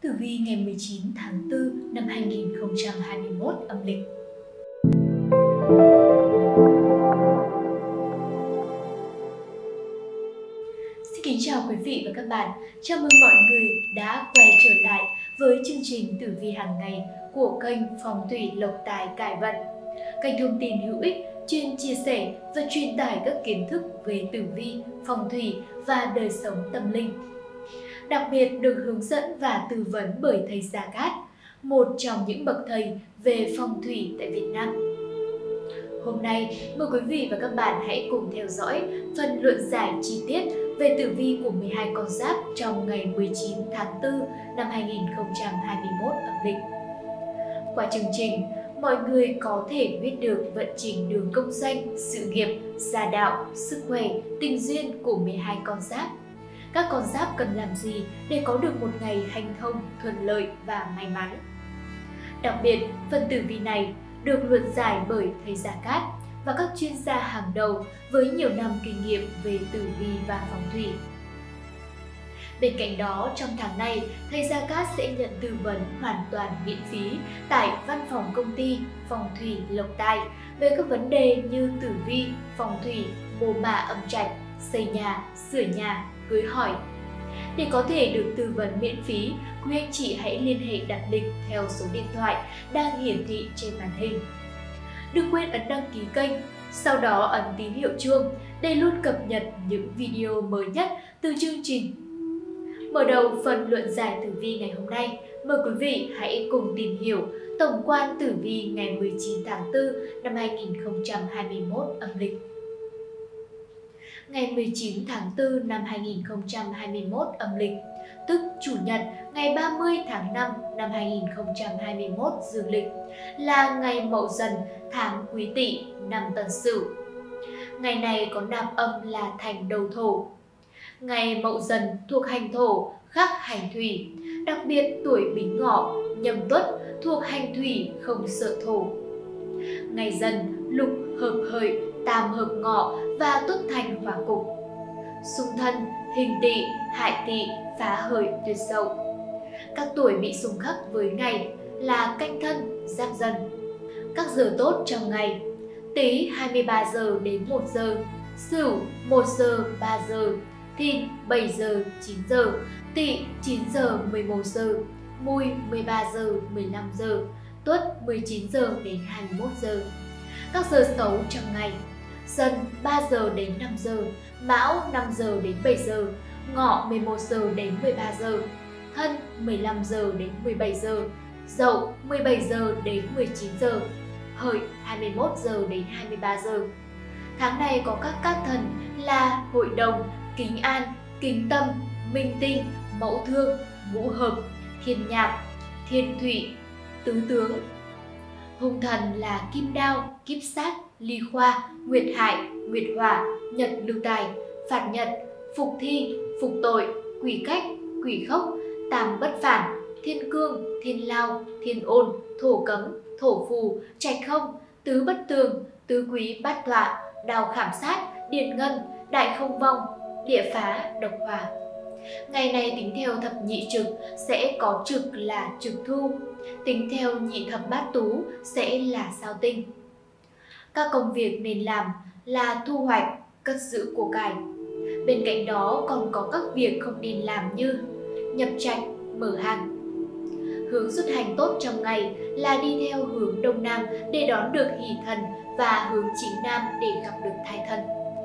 Tử vi ngày 19 tháng 4 năm 2021 âm lịch. Xin kính chào quý vị và các bạn. Chào mừng mọi người đã quay trở lại với chương trình Tử vi hàng ngày của kênh Phong thủy Lộc Tài Cải Vận. Kênh thông tin hữu ích chuyên chia sẻ và truyền tải các kiến thức về tử vi, phong thủy và đời sống tâm linh. Đặc biệt được hướng dẫn và tư vấn bởi thầy Gia Cát, một trong những bậc thầy về phong thủy tại Việt Nam. Hôm nay, mời quý vị và các bạn hãy cùng theo dõi phần luận giải chi tiết về tử vi của 12 con giáp trong ngày 19 tháng 4 năm 2021 âm lịch. Qua chương trình, mọi người có thể biết được vận trình đường công danh, sự nghiệp, gia đạo, sức khỏe, tình duyên của 12 con giáp. Các con giáp cần làm gì để có được một ngày hành thông, thuận lợi và may mắn. Đặc biệt, phần tử vi này được luận giải bởi thầy Gia Cát và các chuyên gia hàng đầu với nhiều năm kinh nghiệm về tử vi và phong thủy. Bên cạnh đó, trong tháng này, thầy Gia Cát sẽ nhận tư vấn hoàn toàn miễn phí tại văn phòng công ty Phong thủy Lộc Tài về các vấn đề như tử vi, phong thủy, mồ mả âm trạch, xây nhà, sửa nhà, cưới hỏi. Để có thể được tư vấn miễn phí, quý anh chị hãy liên hệ đặt lịch theo số điện thoại đang hiển thị trên màn hình. Đừng quên ấn đăng ký kênh, sau đó ấn tín hiệu chuông để luôn cập nhật những video mới nhất từ chương trình. Mở đầu phần luận giải tử vi ngày hôm nay, mời quý vị hãy cùng tìm hiểu tổng quan tử vi ngày 19 tháng 4 năm 2021 âm lịch. Ngày 19 tháng 4 năm 2021 âm lịch, tức Chủ nhật ngày 30 tháng 5 năm 2021 dương lịch, là ngày Mậu Dần, tháng Quý Tỵ, năm Tân Sửu. Ngày này có nạp âm là Thành Đầu Thổ. Ngày Mậu Dần thuộc hành Thổ, khắc hành Thủy, đặc biệt tuổi Bính Ngọ, Nhâm Tuất thuộc hành Thủy, không sợ Thổ. Ngày Dần lục hợp Hợi, tam hợp Ngọ và Tuất thành hỏa cục. Xung thân Hình Tỵ, Hại Tỵ, phá Hợi, Tuyệt Dậu. Các tuổi bị xung khắc với ngày là Canh Thân, Giáp Dần. Các giờ tốt trong ngày: Tý 23 giờ đến 1 giờ, Sửu 1 giờ 3 giờ, Thìn 7 giờ 9 giờ, Tỵ 9 giờ 11 giờ, Mùi 13 giờ 15 giờ, Tuất 19 giờ đến 21 giờ. Các giờ xấu trong ngày: Dần 3 giờ đến 5 giờ, Mão 5 giờ đến 7 giờ, Ngọ 11 giờ đến 13 giờ, Thân 15 giờ đến 17 giờ, Dậu 17 giờ đến 19 giờ, Hợi 21 giờ đến 23 giờ. Tháng này có các cát thần là Hội Đồng, Kính An, Kính Tâm, Minh Tinh, Mẫu Thương, Ngũ Hợp, Thiên Nhạc, Thiên Thủy, Tứ Tướng. Hung thần là Kim Đao, Kíp Sát, Ly Khoa, Nguyệt Hại, Nguyệt Hỏa, Nhật Lưu Tài, Phạt Nhật, Phục Thi, Phục Tội, Quỷ Cách, Quỷ Khốc, Tam Bất Phản, Thiên Cương, Thiên Lao, Thiên Ôn, Thổ Cấm, Thổ Phù, Trạch Không, Tứ Bất Tường, Tứ Quý Bát Tọa, Đào Khảm Sát, Điền Ngân, Đại Không Vong, Địa Phá, Độc Hỏa. Ngày này tính theo thập nhị trực sẽ có trực là trực thu, tính theo nhị thập bát tú sẽ là sao tinh. Các công việc nên làm là thu hoạch, cất giữ của cải. Bên cạnh đó còn có các việc không nên làm như nhập trạch, mở hàng. Hướng xuất hành tốt trong ngày là đi theo hướng Đông Nam để đón được hỷ thần và hướng chính Nam để gặp được thai thần.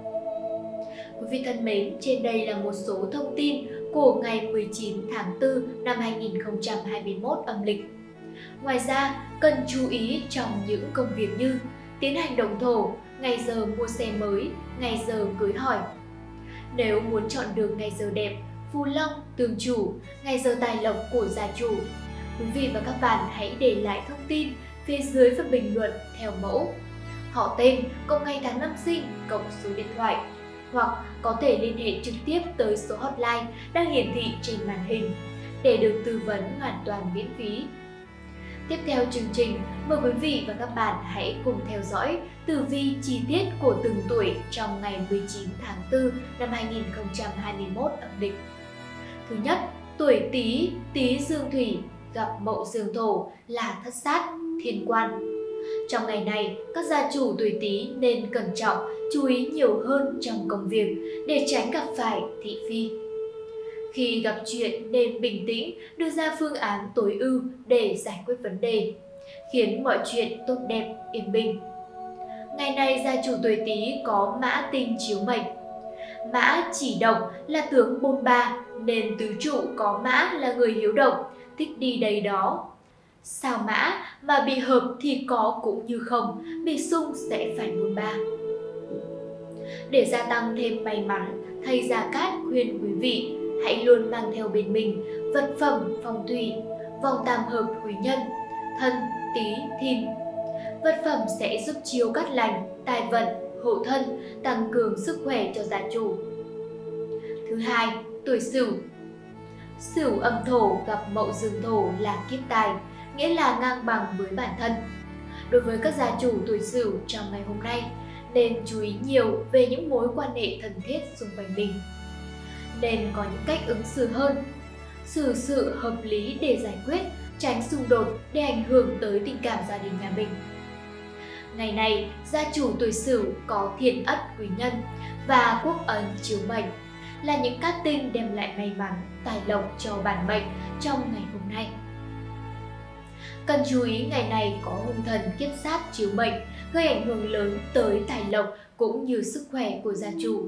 Quý vị thân mến, trên đây là một số thông tin của ngày 19 tháng 4 năm 2021 âm lịch. Ngoài ra, cần chú ý trong những công việc như tiến hành động thổ, ngày giờ mua xe mới, ngày giờ cưới hỏi. Nếu muốn chọn được ngày giờ đẹp, phù long, tường chủ, ngày giờ tài lộc của gia chủ, quý vị và các bạn hãy để lại thông tin phía dưới phần bình luận theo mẫu họ tên, cộng ngày tháng năm sinh, cộng số điện thoại, hoặc có thể liên hệ trực tiếp tới số hotline đang hiển thị trên màn hình để được tư vấn hoàn toàn miễn phí. Tiếp theo chương trình, mời quý vị và các bạn hãy cùng theo dõi tử vi chi tiết của từng tuổi trong ngày 19 tháng 4 năm 2021 âm lịch. Thứ nhất, Tuổi Tý, Tý dương thủy gặp Mậu dương thổ là thất sát, thiên quan. Trong ngày này, các gia chủ tuổi Tý nên cẩn trọng, chú ý nhiều hơn trong công việc để tránh gặp phải thị phi. Khi gặp chuyện nên bình tĩnh, đưa ra phương án tối ưu để giải quyết vấn đề, khiến mọi chuyện tốt đẹp, yên bình. Ngày này gia chủ tuổi Tý có mã tinh chiếu mệnh. Mã chỉ động là tướng bôn ba nên tứ trụ có mã là người hiếu động, thích đi đây đó. Sao mã mà bị hợp thì có cũng như không, bị xung sẽ phải bôn ba. Để gia tăng thêm may mắn, thầy Gia Cát khuyên quý vị hãy luôn mang theo bên mình vật phẩm phong thủy, vòng tam hợp quý nhân, Thân, Tý, Thìn. Vật phẩm sẽ giúp chiêu cát lành, tài vận, hộ thân, tăng cường sức khỏe cho gia chủ. Thứ hai, tuổi Sửu. Sửu âm thổ gặp Mậu dương thổ là kiếp tài, nghĩa là ngang bằng với bản thân. Đối với các gia chủ tuổi Sửu trong ngày hôm nay, nên chú ý nhiều về những mối quan hệ thân thiết xung quanh mình. Nên có những cách ứng xử hơn, xử sự hợp lý để giải quyết, tránh xung đột để ảnh hưởng tới tình cảm gia đình nhà mình. Ngày này, gia chủ tuổi Sửu có Thiên Ất quý nhân và Quốc Ấn chiếu mệnh, là những cát tinh đem lại may mắn, tài lộc cho bản mệnh trong ngày hôm nay. Cần chú ý ngày này có hung thần kiếp sát chiếu mệnh, gây ảnh hưởng lớn tới tài lộc cũng như sức khỏe của gia chủ.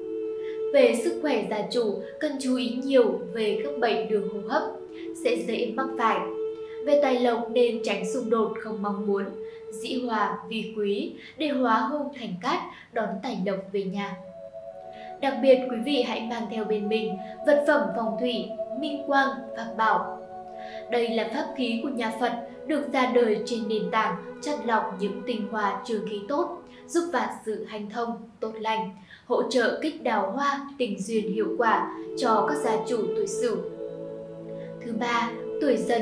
Về sức khỏe gia chủ, cần chú ý nhiều về các bệnh đường hô hấp, sẽ dễ mắc phải. Về tài lộc nên tránh xung đột không mong muốn, dĩ hòa vi quý để hóa hung thành cát, đón tài lộc về nhà. Đặc biệt quý vị hãy mang theo bên mình vật phẩm phong thủy, minh quang, pháp bảo. Đây là pháp khí của nhà Phật được ra đời trên nền tảng chắt lọc những tinh hoa trường khí tốt, giúp vạn sự hanh thông, tốt lành, hỗ trợ kích đào hoa, tình duyên hiệu quả cho các gia chủ tuổi Sửu. Thứ ba, tuổi Dần.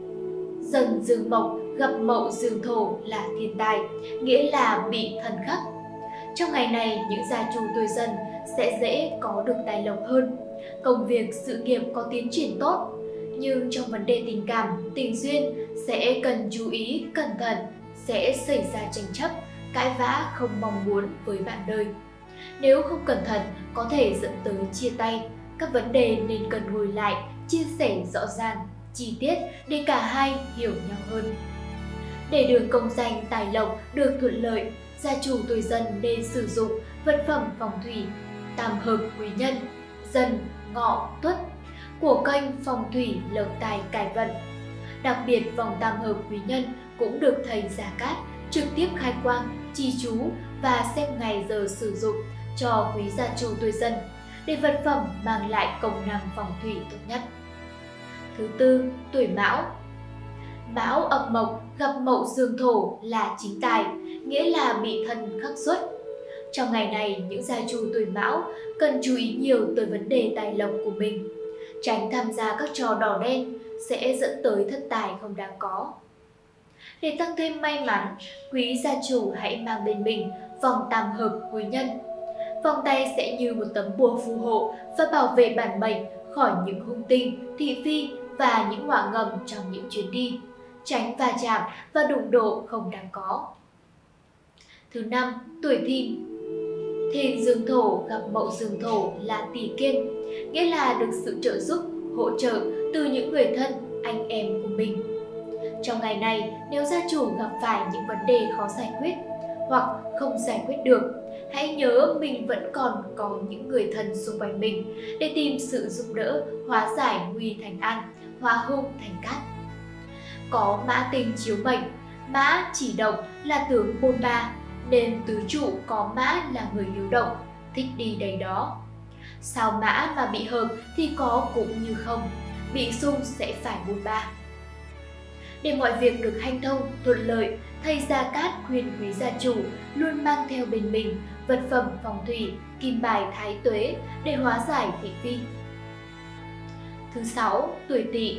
Dần dương mộc gặp Mậu dương thổ là thiên tài, nghĩa là bị thần khắc. Trong ngày này, những gia chủ tuổi Dần sẽ dễ có được tài lộc hơn, công việc, sự nghiệp có tiến triển tốt. Nhưng trong vấn đề tình cảm, tình duyên sẽ cần chú ý, cẩn thận, sẽ xảy ra tranh chấp, cãi vã không mong muốn với bạn đời. Nếu không cẩn thận, có thể dẫn tới chia tay. Các vấn đề nên cần ngồi lại, chia sẻ rõ ràng, chi tiết để cả hai hiểu nhau hơn. Để đường công danh tài lộc được thuận lợi, gia chủ tuổi Dần nên sử dụng vật phẩm phong thủy, tam hợp quý nhân, Dần, Ngọ, Tuất, của kênh phong thủy lộc tài cải vận. Đặc biệt vòng tam hợp quý nhân cũng được thầy Gia Cát trực tiếp khai quang, chi chú và xem ngày giờ sử dụng cho quý gia chủ tuổi Dần để vật phẩm mang lại công năng phong thủy tốt nhất. Thứ tư, tuổi Mão. Mão âm mộc gặp Mậu dương thổ là chính tài, nghĩa là bị thân khắc xuất. Trong ngày này, những gia chủ tuổi Mão cần chú ý nhiều tới vấn đề tài lộc của mình, tránh tham gia các trò đỏ đen sẽ dẫn tới thất tài không đáng có. Để tăng thêm may mắn, quý gia chủ hãy mang bên mình vòng tam hợp quý nhân. Vòng tay sẽ như một tấm bùa phù hộ và bảo vệ bản mệnh khỏi những hung tinh, thị phi và những họa ngầm trong những chuyến đi, tránh va chạm và đụng độ không đáng có. Thứ năm, tuổi Thìn. Thìn dương thổ gặp Mậu dương thổ là tỷ kiên, nghĩa là được sự trợ giúp, hỗ trợ từ những người thân, anh em của mình. Trong ngày này, nếu gia chủ gặp phải những vấn đề khó giải quyết hoặc không giải quyết được, hãy nhớ mình vẫn còn có những người thân xung quanh mình để tìm sự giúp đỡ, hóa giải nguy thành an, hóa hung thành cát. Có mã tinh chiếu mệnh, mã chỉ động là tướng bôn ba, nên tứ trụ có mã là người hiếu động, thích đi đây đó. Sao mã mà bị hợp thì có cũng như không, bị xung sẽ phải bôn ba. Để mọi việc được hanh thông, thuận lợi, thầy Gia Cát khuyên quý gia chủ luôn mang theo bên mình vật phẩm phong thủy, kim bài thái tuế để hóa giải thị phi. Thứ sáu, tuổi Tỵ.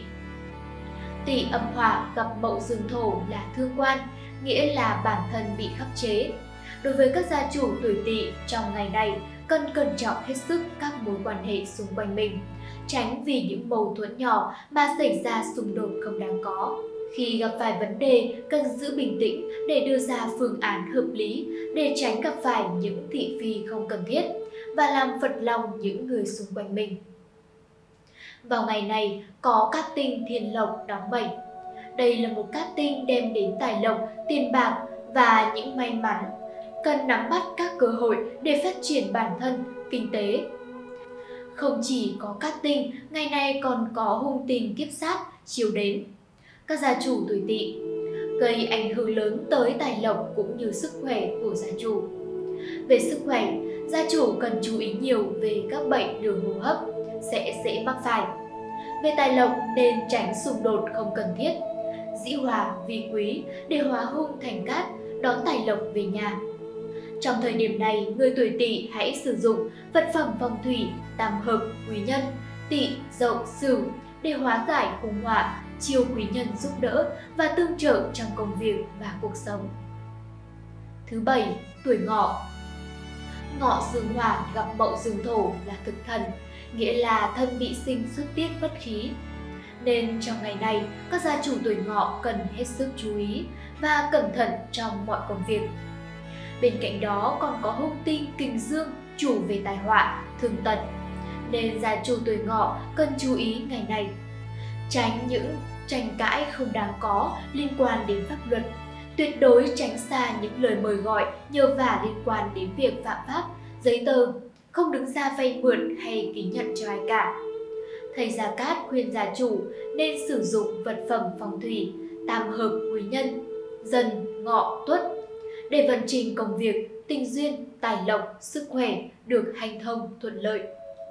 Tỵ âm hỏa gặp Mậu dương thổ là thương quan, nghĩa là bản thân bị khắc chế. Đối với các gia chủ tuổi Tỵ trong ngày này, cần cẩn trọng hết sức các mối quan hệ xung quanh mình, tránh vì những mâu thuẫn nhỏ mà xảy ra xung đột không đáng có. Khi gặp phải vấn đề, cần giữ bình tĩnh để đưa ra phương án hợp lý để tránh gặp phải những thị phi không cần thiết và làm phật lòng những người xung quanh mình. Vào ngày này, có cát tinh thiên lộc đóng mệnh. Đây là một cát tinh đem đến tài lộc, tiền bạc và những may mắn. Cần nắm bắt các cơ hội để phát triển bản thân, kinh tế. Không chỉ có cát tinh, ngày nay còn có hung tinh kiếp sát chiếu đến. Các gia chủ tuổi Tỵ gây ảnh hưởng lớn tới tài lộc cũng như sức khỏe của gia chủ. Về sức khỏe, gia chủ cần chú ý nhiều về các bệnh đường hô hấp sẽ dễ mắc phải. Về tài lộc nên tránh xung đột không cần thiết, dĩ hòa vi quý để hóa hung thành cát, đón tài lộc về nhà. Trong thời điểm này, người tuổi Tỵ hãy sử dụng vật phẩm phong thủy tam hợp quý nhân Tỵ, Dậu, Sửu để hóa giải hung họa, chiêu quý nhân giúp đỡ và tương trợ trong công việc và cuộc sống. Thứ 7, tuổi Ngọ. Ngọ dương hỏa gặp Mậu dương thổ là thực thần, nghĩa là thân bị sinh xuất tiết bất khí. Nên trong ngày này, các gia chủ tuổi Ngọ cần hết sức chú ý và cẩn thận trong mọi công việc. Bên cạnh đó còn có hung tinh kình dương chủ về tai họa, thương tật. Nên gia chủ tuổi Ngọ cần chú ý ngày này. Tránh những tranh cãi không đáng có liên quan đến pháp luật. Tuyệt đối tránh xa những lời mời gọi, nhờ vả liên quan đến việc phạm pháp, giấy tờ, không đứng ra vay mượn hay ký nhận cho ai cả. Thầy Gia Cát khuyên gia chủ nên sử dụng vật phẩm phong thủy tam hợp quý nhân Dần, Ngọ, Tuất để vận trình công việc, tình duyên, tài lộc, sức khỏe được hanh thông thuận lợi.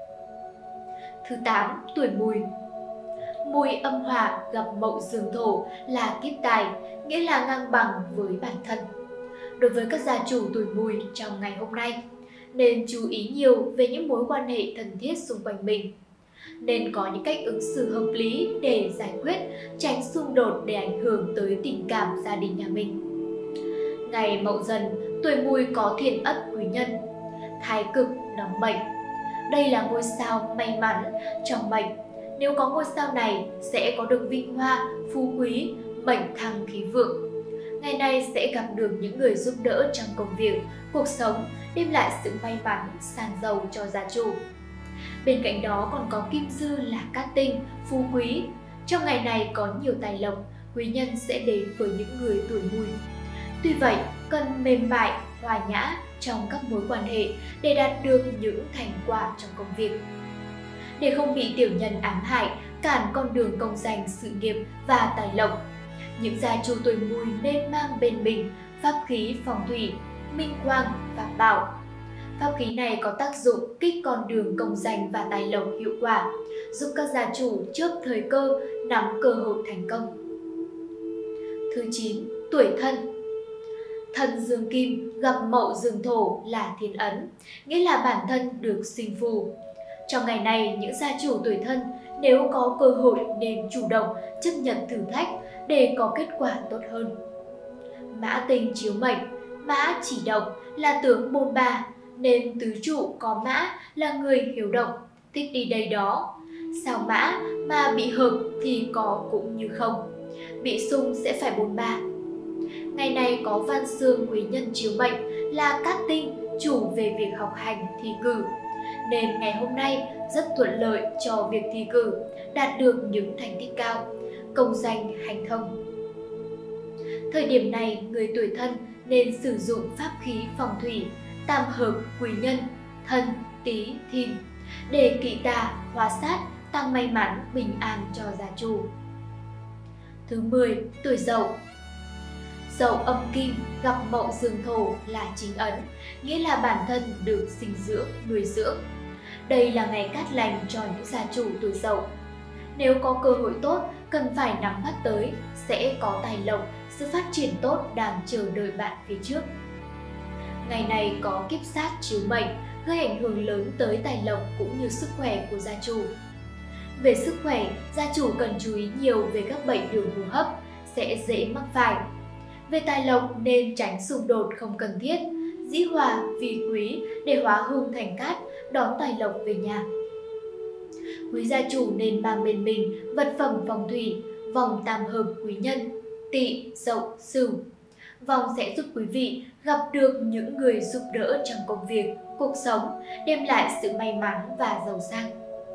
Thứ 8, tuổi Mùi. Mùi âm hỏa gặp Mậu dương thổ là kiếp tài, nghĩa là ngang bằng với bản thân. Đối với các gia chủ tuổi Mùi trong ngày hôm nay, nên chú ý nhiều về những mối quan hệ thân thiết xung quanh mình. Nên có những cách ứng xử hợp lý để giải quyết, tránh xung đột để ảnh hưởng tới tình cảm gia đình nhà mình. Ngày Mậu Dần, tuổi Mùi có thiên ất quý nhân Thái Cực đóng mệnh. Đây là ngôi sao may mắn trong mệnh. Nếu có ngôi sao này sẽ có được vinh hoa, phú quý, mệnh thăng khí vượng. Ngày nay sẽ gặp được những người giúp đỡ trong công việc, cuộc sống, đem lại sự may mắn, san giàu cho gia chủ. Bên cạnh đó còn có kim dư là cát tinh, phú quý. Trong ngày này có nhiều tài lộc, quý nhân sẽ đến với những người tuổi Mùi. Tuy vậy, cần mềm mại, hòa nhã trong các mối quan hệ để đạt được những thành quả trong công việc. Để không bị tiểu nhân ám hại, cản con đường công danh sự nghiệp và tài lộc, những gia chủ tuổi Mùi nên mang bên mình pháp khí phong thủy, minh quang và bảo. Pháp khí này có tác dụng kích con đường công danh và tài lộc hiệu quả, giúp các gia chủ chớp thời cơ, nắm cơ hội thành công. Thứ 9, tuổi Thân. Thân dương kim gặp Mậu dương thổ là thiên ấn, nghĩa là bản thân được sinh phù. Trong ngày này, những gia chủ tuổi Thân nếu có cơ hội nên chủ động chấp nhận thử thách để có kết quả tốt hơn. Mã tinh chiếu mệnh, mã chỉ động là tướng bôn ba, nên tứ trụ có mã là người hiếu động, thích đi đây đó. Sao mã mà bị hợp thì có cũng như không, bị xung sẽ phải bôn ba. Ngày này có văn xương quý nhân chiếu mệnh là cát tinh chủ về việc học hành thi cử, nên ngày hôm nay rất thuận lợi cho việc thi cử, đạt được những thành tích cao, công danh hành thông. Thời điểm này, người tuổi Thân nên sử dụng pháp khí phong thủy tam hợp quý nhân Thân, Tý, Thìn để kỵ tà, hóa sát, tăng may mắn, bình an cho gia chủ. Thứ 10, tuổi Dậu. Dậu âm kim gặp Mậu dương thổ là chính ấn, nghĩa là bản thân được sinh dưỡng, nuôi dưỡng. Đây là ngày cát lành cho những gia chủ tuổi Dậu. Nếu có cơ hội tốt, cần phải nắm bắt tới, sẽ có tài lộc, sự phát triển tốt đang chờ đợi bạn phía trước. Ngày này có kiếp sát chiếu mệnh, gây ảnh hưởng lớn tới tài lộc cũng như sức khỏe của gia chủ. Về sức khỏe, gia chủ cần chú ý nhiều về các bệnh đường hô hấp, sẽ dễ mắc phải. Về tài lộc nên tránh xung đột không cần thiết, dĩ hòa vi quý để hóa hung thành cát, đón tài lộc về nhà. Quý gia chủ nên mang bên mình vật phẩm phong thủy, vòng tam hợp quý nhân, Tỵ, Dậu, Sửu. Vòng sẽ giúp quý vị gặp được những người giúp đỡ trong công việc, cuộc sống, đem lại sự may mắn và giàu sang.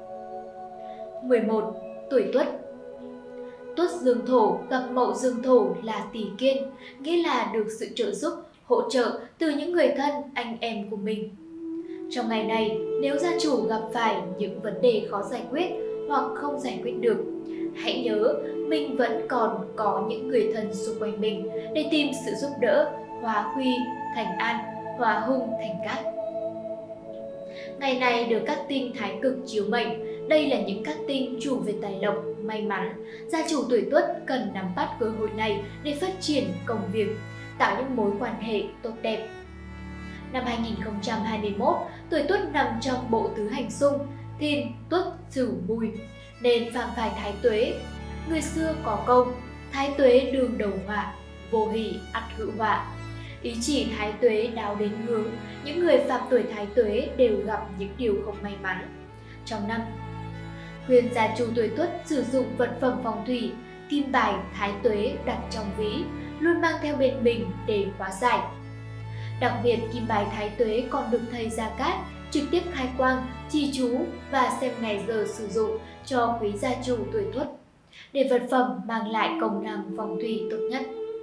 11. Tuổi Tuất. Tuất dương thổ gặp Mậu dương thổ là tỷ kiên, nghĩa là được sự trợ giúp, hỗ trợ từ những người thân, anh em của mình. Trong ngày này, nếu gia chủ gặp phải những vấn đề khó giải quyết hoặc không giải quyết được, hãy nhớ mình vẫn còn có những người thân xung quanh mình để tìm sự giúp đỡ, hóa huy thành an, hóa hung thành cát. Ngày này được các tinh thái cực chiếu mệnh, đây là những các tinh chủ về tài lộc, may mắn. Gia chủ tuổi Tuất cần nắm bắt cơ hội này để phát triển công việc, tạo những mối quan hệ tốt đẹp. Năm 2021, tuổi Tuất nằm trong bộ tứ hành xung Thìn, Tuất, Sửu, Mùi nên phạm phải thái tuế. Người xưa có câu thái tuế đường đầu họa, vô hỷ ắt hữu họa. Ý chỉ thái tuế đáo đến hướng, những người phạm tuổi thái tuế đều gặp những điều không may mắn trong năm. Khuyên gia chủ tuổi Tuất sử dụng vật phẩm phong thủy, kim bài thái tuế đặt trong ví, luôn mang theo bên mình để hóa giải. Đặc biệt, kim bài thái tuế còn được thầy Gia Cát trực tiếp khai quang, trì chú và xem ngày giờ sử dụng cho quý gia chủ tuổi Tuất, để vật phẩm mang lại công năng phong thủy tốt nhất.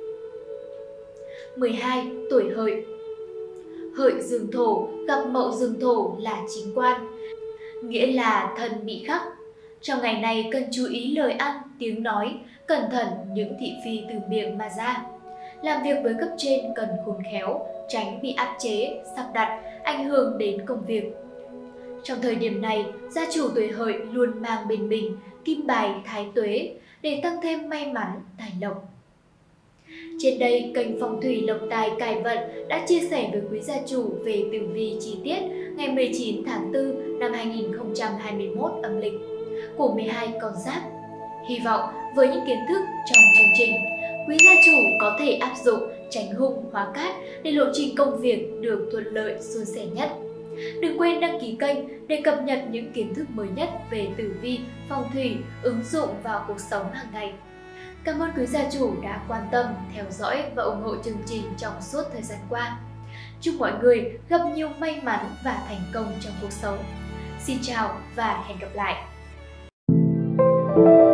12. Tuổi Hợi. Hợi dương thổ gặp Mậu dương thổ là chính quan, nghĩa là thân bị khắc. Trong ngày này cần chú ý lời ăn, tiếng nói, cẩn thận những thị phi từ miệng mà ra. Làm việc với cấp trên cần khôn khéo, tránh bị áp chế, sắp đặt, ảnh hưởng đến công việc. Trong thời điểm này, gia chủ tuổi Hợi luôn mang bên mình kim bài thái tuế để tăng thêm may mắn, tài lộc. Trên đây, kênh Phong thủy Lộc Tài Cải Vận đã chia sẻ với quý gia chủ về tử vi chi tiết ngày 19 tháng 4 năm 2021 âm lịch của 12 con giáp. Hy vọng với những kiến thức trong chương trình, quý gia chủ có thể áp dụng tránh hung hóa cát để lộ trình công việc được thuận lợi suôn sẻ nhất. Đừng quên đăng ký kênh để cập nhật những kiến thức mới nhất về tử vi, phong thủy ứng dụng vào cuộc sống hàng ngày. Cảm ơn quý gia chủ đã quan tâm, theo dõi và ủng hộ chương trình trong suốt thời gian qua. Chúc mọi người gặp nhiều may mắn và thành công trong cuộc sống. Xin chào và hẹn gặp lại!